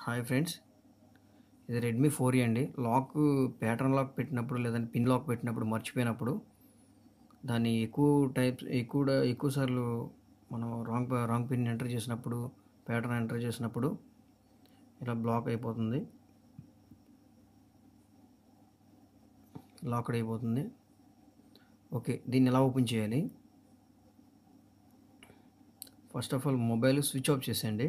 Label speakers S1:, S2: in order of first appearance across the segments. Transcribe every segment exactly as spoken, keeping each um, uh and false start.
S1: Hi friends, ఇది Redmi four A అండి. Lock pattern lock పెట్టినప్పుడు లేదంటే పిన్ లాక్ పెట్టినప్పుడు మర్చిపోయినప్పుడు దాన్ని ఎక్కువ టైప్స్ ఎక్కువ ఎక్కువ సార్లు మనం రాంగ్ రాంగ్ పిన్ ఎంటర్ చేసినప్పుడు, ప్యాటర్న్ ఎంటర్ చేసినప్పుడు ఇలా బ్లాక్ అయిపోతుంది, లాక్డ్ అయిపోతుంది. ఓకే, దీన్ని ఎలా ఓపెన్ చేయాలి? First of all mobile switch off చేసేయండి.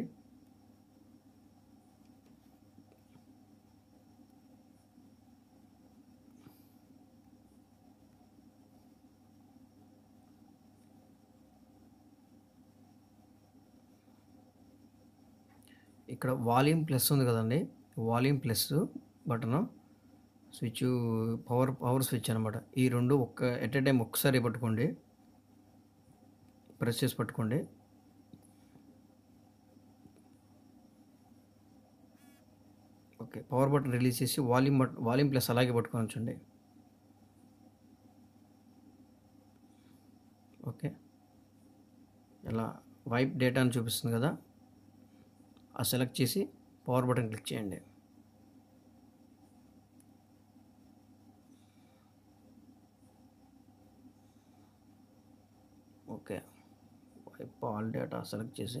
S1: ఇక్కడ వాల్యూమ్ ప్లస్ ఉంది కదండి, volume plus button switch power power switch అనమాట. ఈ రెండు ఒక్క ఎట్ ఎ టైం ఒక్కసారి పట్టుకోండి, ప్రెస్ చేసి పట్టుకోండి. ఓకే, పవర్ బటన్ రిలీజ్ చేసి వాల్యూమ్ బట్ వాల్యూమ్ ప్లస్ అలాగే పట్టుకొని ఉంచండి. ఓకే, ఇలా వైప్ డేటా అని చూపిస్తుంది కదా, ఆ సెలెక్ట్ చేసి పవర్ బటన్ క్లిక్ చేయండి. Okay, wipe all data select చేసి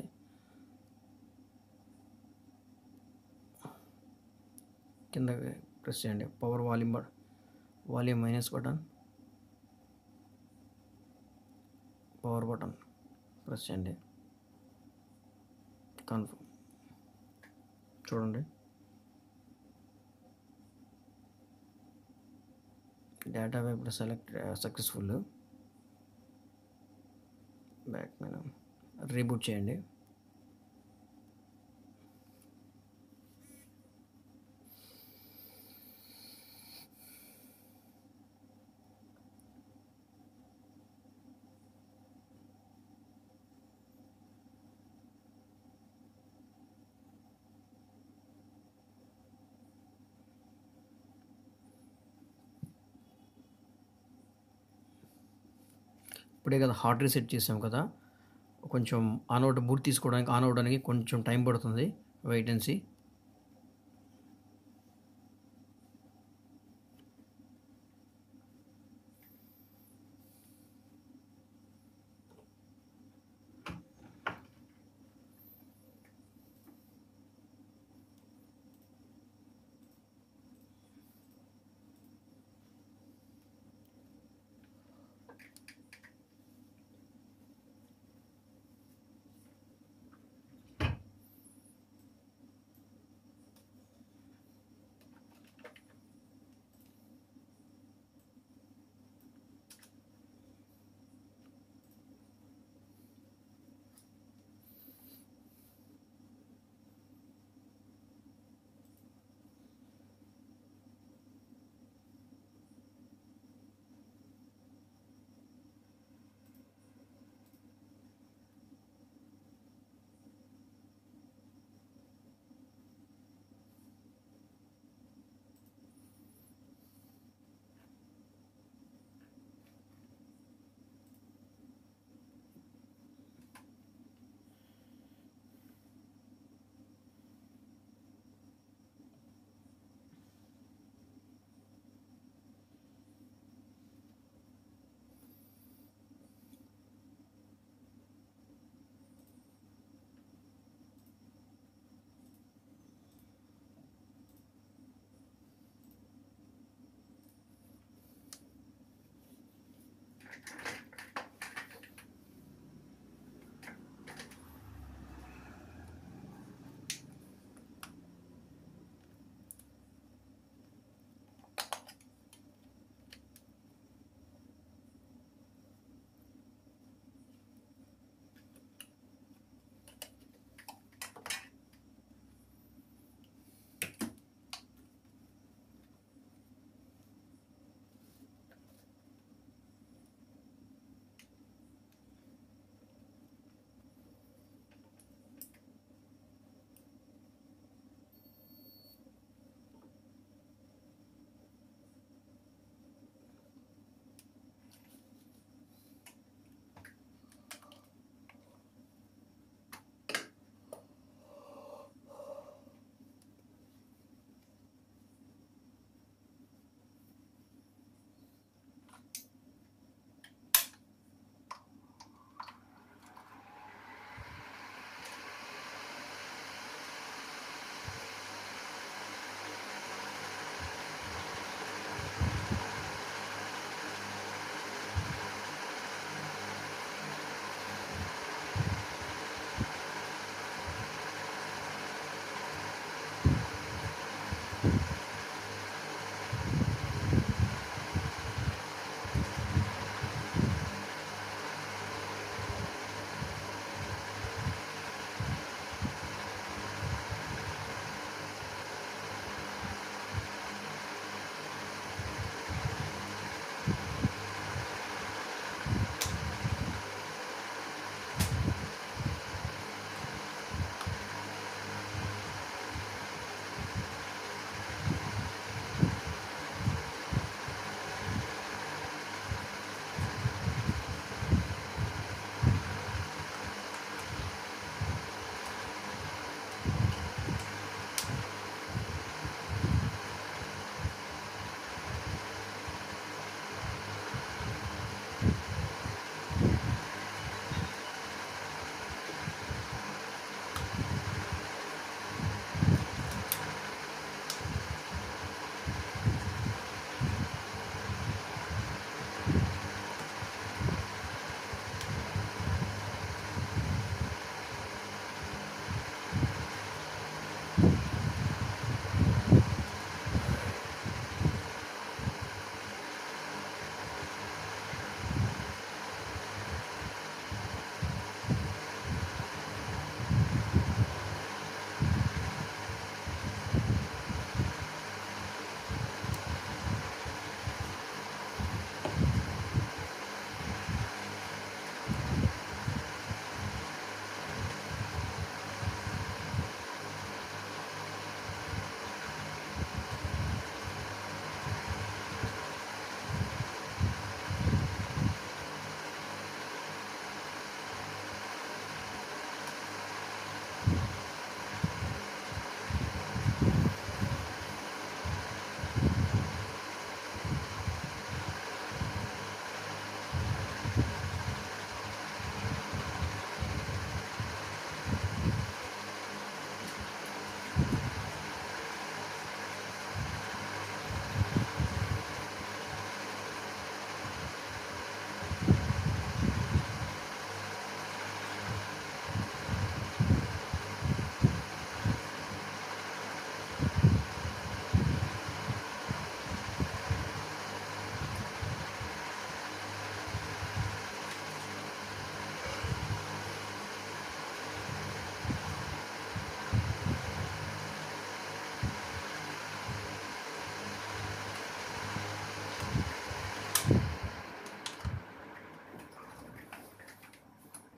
S1: కింద ప్రెస్ చేయండి. Power volume but volume minus button, power button press చేయండి. కన్ఫర్మ్ చూడండి, data wipe select successful. Back menu reboot చేయండి. ఇప్పుడే కదా హార్డ్ రీసెట్ చేసాం కదా, కొంచెం ఆన్ అవుట్ బూట్ తీసుకోవడానికి ఆన్ అవ్వడానికి కొంచెం టైం పడుతుంది. Wait and see.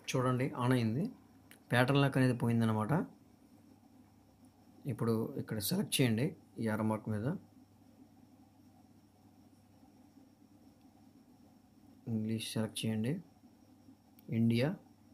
S1: చూడండి ఆన్ అయింది. ప్యాటర్న్ లాక్ అనేది పోయిందనమాట. ఇప్పుడు ఇక్కడ సెలెక్ట్ చేయండి ఈ యారో మార్క్ మీద. ఇంగ్లీష్ సెలెక్ట్ చేయండి. ఇండియా,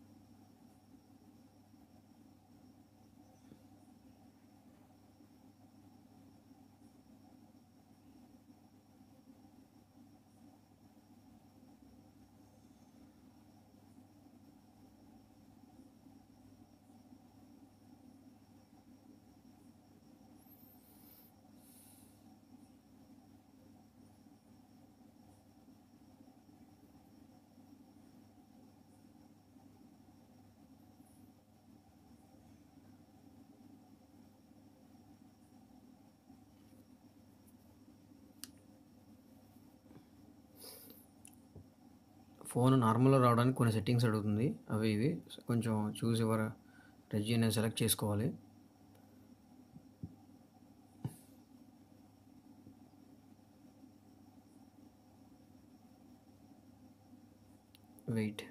S1: ఫోన్ నార్మల్గా రావడానికి కొన్ని సెట్టింగ్స్ అడుగుతుంది. అవి ఇవి కొంచెం చూసి ఎవరు రెజ్యూమ్ సెలెక్ట్ చేసుకోవాలి. వెయిట్.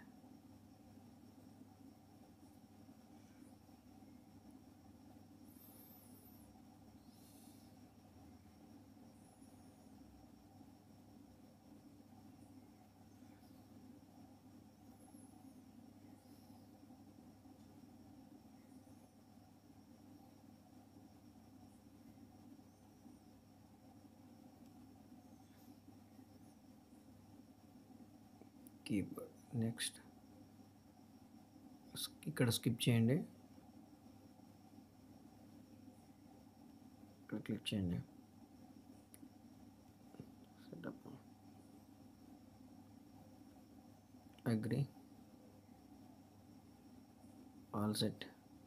S1: కీబోర్డ్ నెక్స్ట్ ఇక్కడ స్కిప్ చేయండి. ఇక్కడ క్లిక్ చేయండి. Setup agree all set.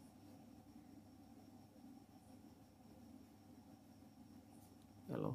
S1: Hello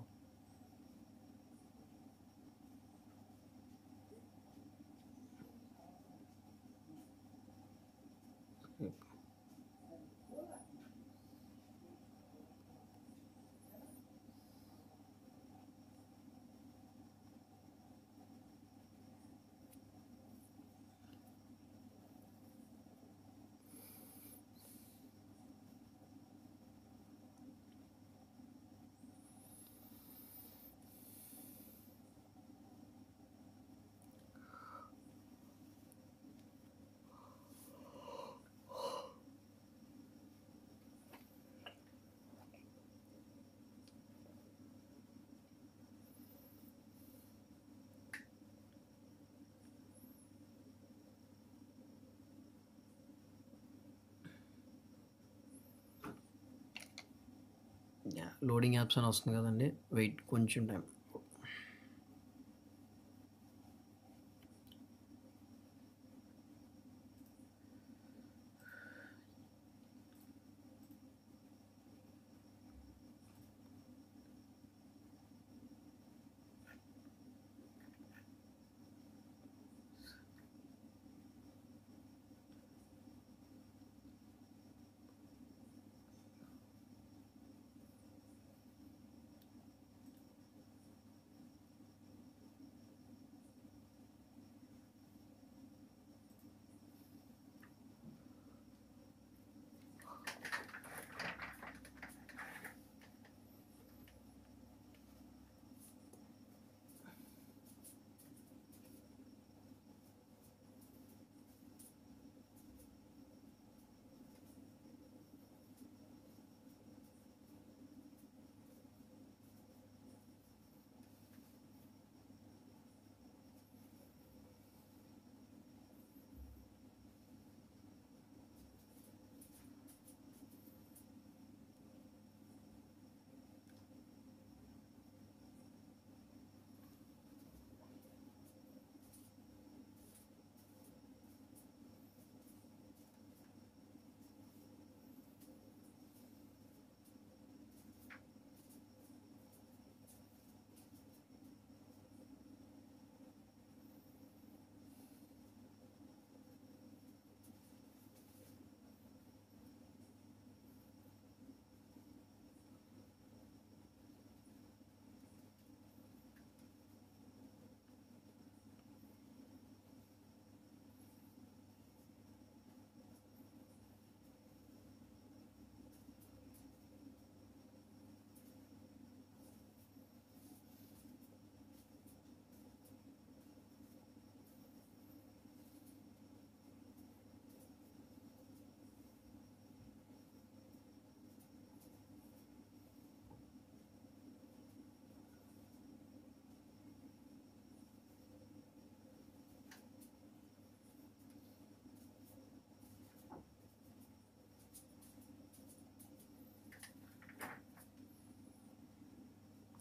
S1: loading apps అని వస్తుంది కదండి, వెయిట్ కొంచెం టైం.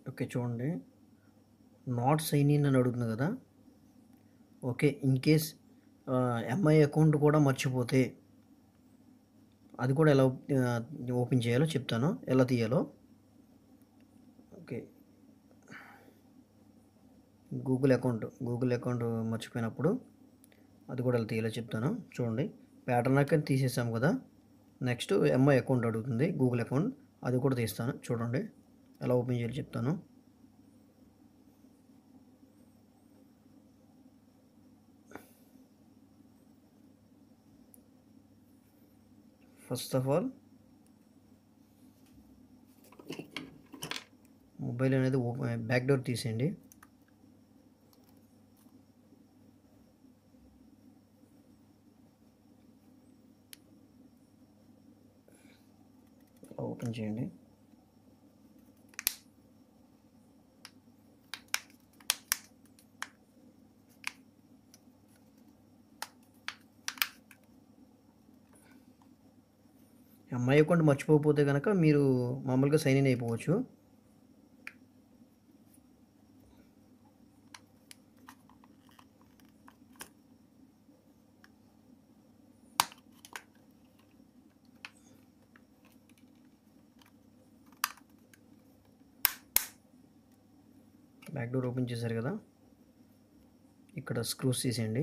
S1: ఓకే చూడండి, నాట్ సైన్ ఇన్ అని అడుగుతుంది కదా. Okay, in case MI account కూడా మర్చిపోతే అది కూడా ఎలా ఓపెన్ చేయాలో చెప్తాను, ఎలా తీయాలో. Okay, Google account Google account మర్చిపోయినప్పుడు అది కూడా ఎలా తీయాలో చెప్తాను. చూడండి, ప్యాటర్న్ అకౌంట్ తీసేసాం కదా. నెక్స్ట్ ఎంఐ అకౌంట్ అడుగుతుంది, గూగుల్ అకౌంట్, అది కూడా తీస్తాను. చూడండి ఎలా ఓపెన్ చేయాలో చెప్తాను. ఫస్ట్ ఆఫ్ ఆల్ మొబైల్ అనేది ఓపెన్ బ్యాక్ డోర్ తీసేయండి. ఓపెన్ చేయండి. ఎంఐ అకౌంట్ మర్చిపోకపోతే కనుక మీరు మామూలుగా సైన్ ఇన్ అయిపోవచ్చు. బ్యాక్ డోర్ ఓపెన్ చేశారు కదా, ఇక్కడ స్క్రూస్ తీసేయండి.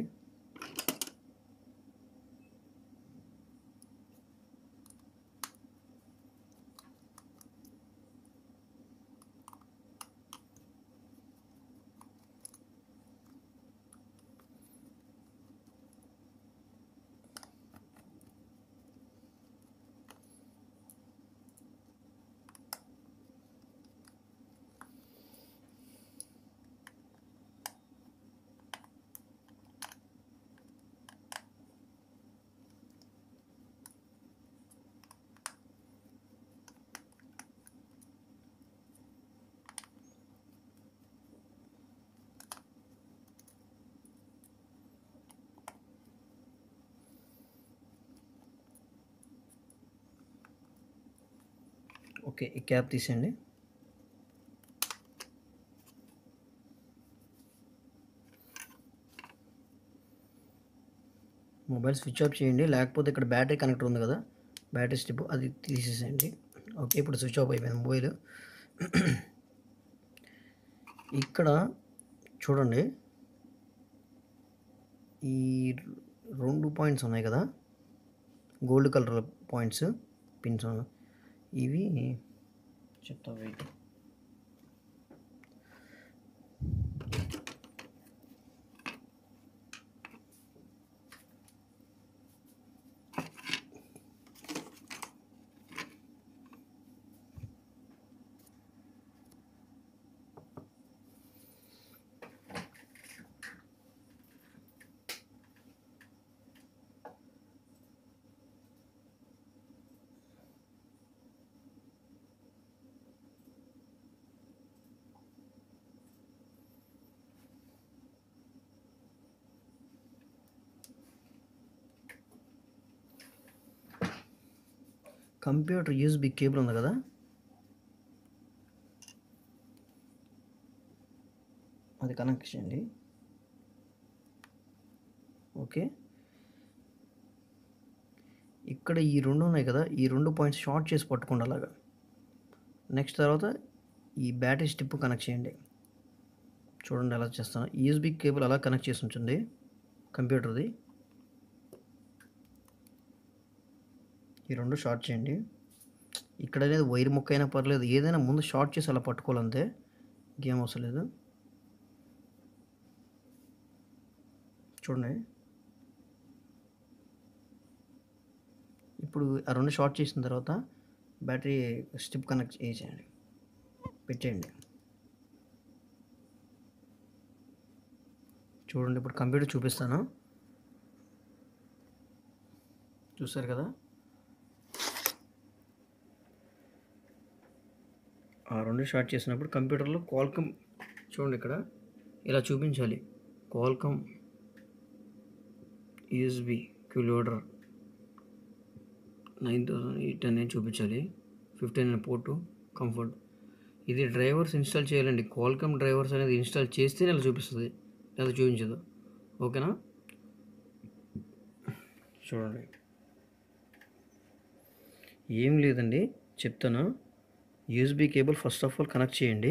S1: ఓకే, ఈ క్యాప్ తీసేయండి. మొబైల్ స్విచ్ ఆఫ్ చేయండి, లేకపోతే ఇక్కడ బ్యాటరీ కనెక్టర్ ఉంది కదా, బ్యాటరీ స్ట్రిప్, అది తీసేసేయండి. ఓకే, ఇప్పుడు స్విచ్ ఆఫ్ అయిపోయింది మొబైల్. ఇక్కడ చూడండి, ఈ రెండు పాయింట్స్ ఉన్నాయి కదా, గోల్డ్ కలర్ పాయింట్స్, పిన్స్, ఇవి చెప్తా వెయిట్. కంప్యూటర్ యూఎస్బి కేబుల్ ఉంది కదా, అది కనెక్ట్ చేయండి. ఓకే, ఇక్కడ ఈ రెండు ఉన్నాయి కదా, ఈ రెండు పాయింట్స్ షార్ట్ చేసి పట్టుకోండి అలాగా. నెక్స్ట్ తర్వాత ఈ బ్యాటరీ స్టిప్ కనెక్ట్ చేయండి. చూడండి ఎలా చేస్తాను. యూఎస్బి కేబుల్ అలా కనెక్ట్ చేసి ఉంచండి కంప్యూటర్ది. ఈ రెండు షార్ట్ చేయండి. ఇక్కడ అనేది వైర్ ముక్క అయినా పర్లేదు, ఏదైనా ముందు షార్ట్ చేసి అలా పట్టుకోవాలంతే, ఇంకేం అవసరం లేదు. చూడండి, ఇప్పుడు ఆ రెండు షార్ట్ చేసిన తర్వాత బ్యాటరీ స్ట్రిప్ కనెక్ట్ చేసేయండి, పెట్టేయండి. చూడండి, ఇప్పుడు కంప్యూటర్ చూపిస్తాను, చూసారు కదా. ఆ రెండు షార్ట్ చేసినప్పుడు కంప్యూటర్లో క్వాల్కమ్, చూడండి ఇక్కడ ఇలా చూపించాలి, Qualcomm USB Qloader nine thousand eight అనేది చూపించాలి. ఫిఫ్టీన్ పోర్టు కంఫర్ట్, ఇది డ్రైవర్స్ ఇన్స్టాల్ చేయాలండి. క్వాల్కమ్ డ్రైవర్స్ అనేది ఇన్స్టాల్ చేస్తేనే ఇలా చూపిస్తుంది, లేదా చూపించదు. ఓకేనా, చూడండి. ఏం లేదండి, చెప్తాను. USB cable first of all connect చేయండి.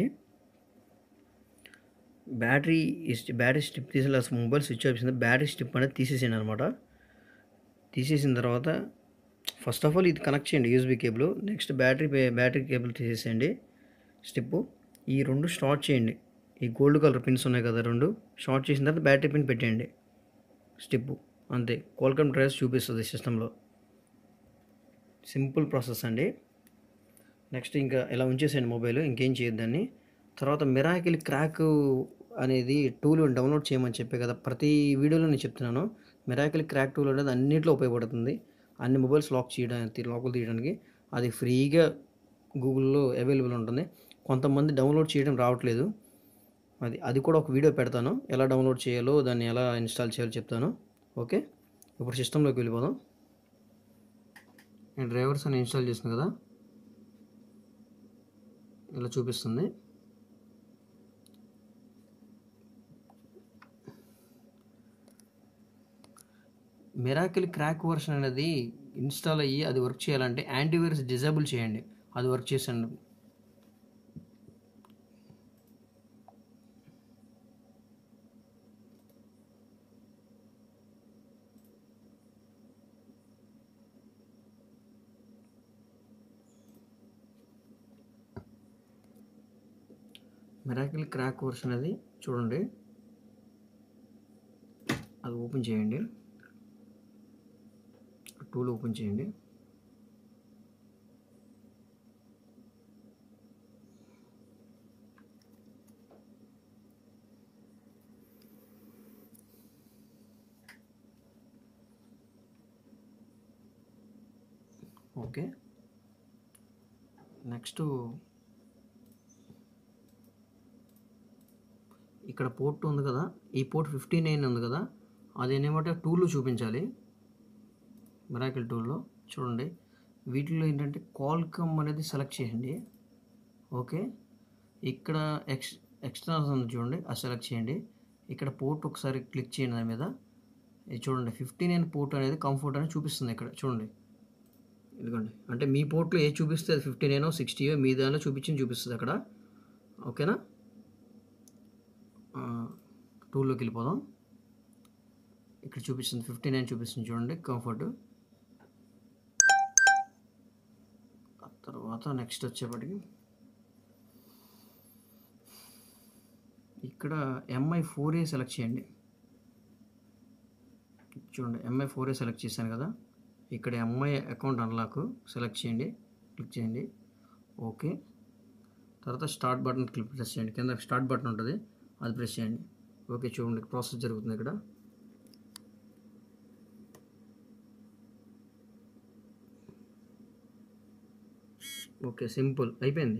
S1: బ్యాటరీ బ్యాటరీ స్ట్రిప్ తీసేలా మొబైల్ స్విచ్ ఆఫ్ చేసింది. బ్యాటరీ స్ట్రిప్ అనేది తీసేసాను అనమాట. తీసేసిన తర్వాత ఫస్ట్ ఆఫ్ ఆల్ ఇది కనెక్ట్ చేయండి USB cable. Next battery battery cable తీసేసేయండి, స్టిప్. ఈ రెండు స్టార్ట్ చేయండి. ఈ గోల్డ్ కలర్ పిన్స్ ఉన్నాయి కదా, రెండు షార్ట్ చేసిన తర్వాత బ్యాటరీ పిన్ పెట్టేయండి, స్టిప్. అంతే, క్వాల్కమ్ డ్రైవర్స్ చూపిస్తుంది సిస్టంలో. సింపుల్ ప్రాసెస్ అండి. నెక్స్ట్ ఇంకా ఇలా ఉంచేసేయండి మొబైల్, ఇంకేం చేయొద్దని. తర్వాత మిరాకిల్ క్రాక్ అనేది టూల్ డౌన్లోడ్ చేయమని చెప్పే కదా, ప్రతి వీడియోలో నేను చెప్తున్నాను. మిరాకిల్ క్రాక్ టూల్ అనేది అన్నింటిలో ఉపయోగపడుతుంది, అన్ని మొబైల్స్ లాక్ చేయడానికి, లాకులు తీయడానికి. అది ఫ్రీగా గూగుల్లో అవైలబుల్ ఉంటుంది. కొంతమంది డౌన్లోడ్ చేయడం రావట్లేదు, అది అది కూడా ఒక వీడియో పెడతాను, ఎలా డౌన్లోడ్ చేయాలో, దాన్ని ఎలా ఇన్స్టాల్ చేయాలో చెప్తాను. ఓకే, ఇప్పుడు సిస్టంలోకి వెళ్ళిపోదాం. నేను డ్రైవర్స్ అని ఇన్స్టాల్ చేసాను కదా, ఇలా చూపిస్తుంది. మిరాకిల్ క్రాక్ వర్షన్ అనేది ఇన్స్టాల్ అయ్యి అది వర్క్ చేయాలంటే యాంటీవైరస్ డిజేబుల్ చేయండి, అది వర్క్ చేసాను. మిరాకిల్ క్రాక్ వర్షన్ అది చూడండి, అది ఓపెన్ చేయండి, టూల్ ఓపెన్ చేయండి. ఓకే, నెక్స్ట్ ఇక్కడ పోర్ట్ ఉంది కదా, ఈ పోర్ట్ ఫిఫ్టీ నైన్ ఉంది కదా, అదేనేమంటే టూల్లో చూపించాలి. మిరాకిల్ టూల్లో చూడండి, వీటిలో ఏంటంటే క్వాల్కమ్ అనేది సెలెక్ట్ చేయండి. ఓకే, ఇక్కడ ఎక్స్ ఎక్స్టర్నల్స్ ఉంది చూడండి, అది సెలెక్ట్ చేయండి. ఇక్కడ పోర్ట్ ఒకసారి క్లిక్ చేయండి దాని మీద. ఇది చూడండి, ఫిఫ్టీ నైన్ పోర్ట్ అనేది కంఫర్ట్ అని చూపిస్తుంది ఇక్కడ చూడండి. ఇదిగోండి, అంటే మీ పోర్ట్లో ఏ చూపిస్తే అది ఫిఫ్టీ నైన్ సిక్స్టీయో మీ దానిలో చూపించింది చూపిస్తుంది అక్కడ. ఓకేనా, టూల్లోకి వెళ్ళిపోదాం. ఇక్కడ చూపిస్తుంది ఫిఫ్టీ నైన్ చూపిస్తుంది చూడండి, కంఫర్ట్. తర్వాత నెక్స్ట్ వచ్చేప్పటికి ఇక్కడ ఎంఐ ఫోర్ ఏ సెలెక్ట్ చేయండి. చూడండి, ఎంఐ ఫోర్ ఏ సెలెక్ట్ చేశాను కదా, ఇక్కడ ఎంఐ అకౌంట్ అన్లాక్ సెలెక్ట్ చేయండి, క్లిక్ చేయండి. ఓకే, తర్వాత స్టార్ట్ బటన్ క్లిక్ ప్రెస్ చేయండి, కింద స్టార్ట్ బటన్ ఉంటుంది, అది ప్రెస్ చేయండి. ఓకే, చూడండి ప్రాసెస్ జరుగుతుంది ఇక్కడ. ఓకే, సింపుల్ అయిపోయింది,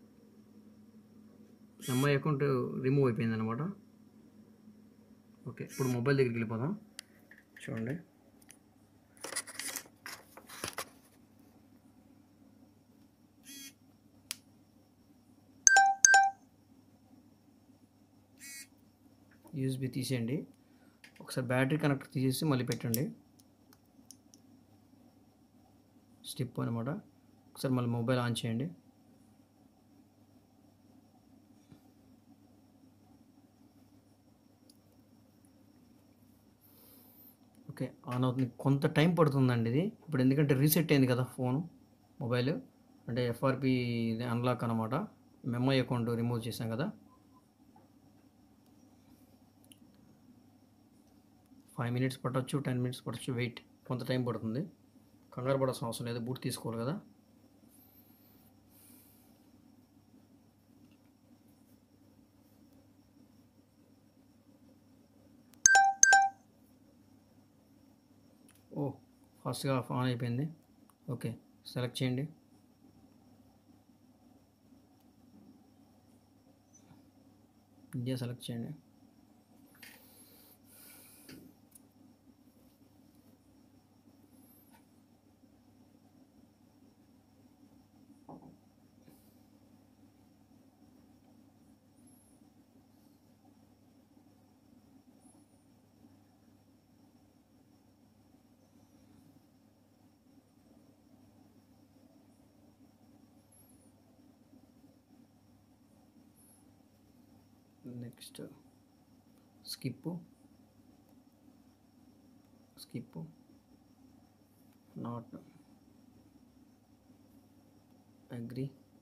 S1: ఎంఐ అకౌంట్ రిమూవ్ అయిపోయింది అనమాట. ఓకే, ఇప్పుడు మొబైల్ దగ్గరికి వెళ్ళిపోదాం. చూడండి, యూఎస్బీ తీసేయండి, ఒకసారి బ్యాటరీ కనెక్టర్ తీసేసి మళ్ళీ పెట్టండి, స్టిప్ అనమాట. ఒకసారి మళ్ళీ మొబైల్ ఆన్ చేయండి. ఓకే, ఆన్ అవుతుంది, కొంత టైం పడుతుందండి ఇది ఇప్పుడు, ఎందుకంటే రీసెట్ అయింది కదా ఫోన్ మొబైల్, అంటే ఎఫ్ఆర్పి అన్లాక్ అనమాట, ఎంఐ అకౌంట్ రిమూవ్ చేసాం కదా. ఫైవ్ మినిట్స్ పట్టవచ్చు, టెన్ మినిట్స్ పట్టవచ్చు, వెయిట్, కొంత టైం పడుతుంది, కంగారు పడాల్సిన అవసరం లేదు, బూట్ తీసుకోవాలి కదా. ఓ, ఫాస్ట్గా ఆన్ అయిపోయింది. ఓకే, సెలెక్ట్ చేయండి. ఇండియా సెలెక్ట్ చేయండి. Next skip skip not agree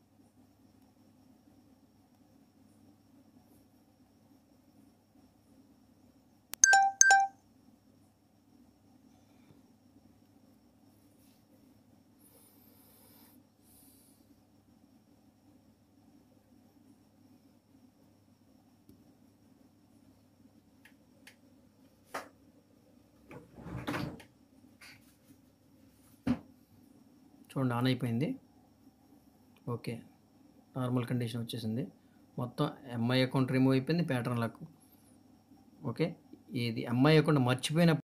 S1: చూడండి ఆన్ అయిపోయింది. ఓకే, నార్మల్ కండిషన్ వచ్చేసింది. మొత్తం ఎంఐ అకౌంట్ రిమూవ్ అయిపోయింది, ప్యాటర్న్ లాక్. ఓకే, ఇది ఎంఐ అకౌంట్ మర్చిపోయిన